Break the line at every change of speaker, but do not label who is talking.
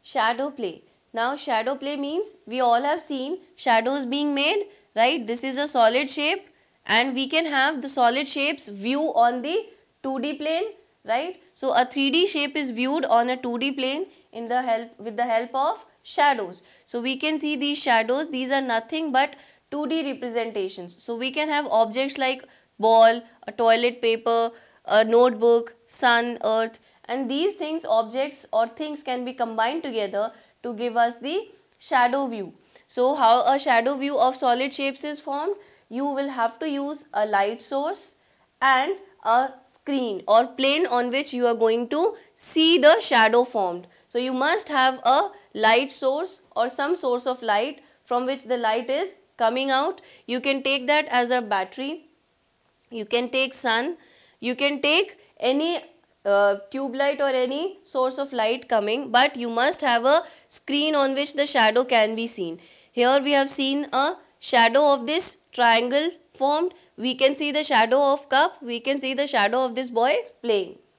shadow play. Now shadow play means we all have seen shadows being made, right? This is a solid shape and we can have the solid shapes view on the 2D plane, right? So a 3D shape is viewed on a 2D plane with the help of shadows. So we can see these shadows, these are nothing but 2D representations. So we can have objects like ball, a toilet paper, a notebook, sun, earth, and these things, objects or things can be combined together to give us the shadow view. So how a shadow view of solid shapes is formed? You will have to use a light source and a screen or plane on which you are going to see the shadow formed. So you must have a light source or some source of light from which the light is coming out. You can take that as a battery, you can take sun, you can take any tube light or any source of light coming, but you must have a screen on which the shadow can be seen. Here we have seen a shadow of this triangle formed. We can see the shadow of cup, we can see the shadow of this boy playing.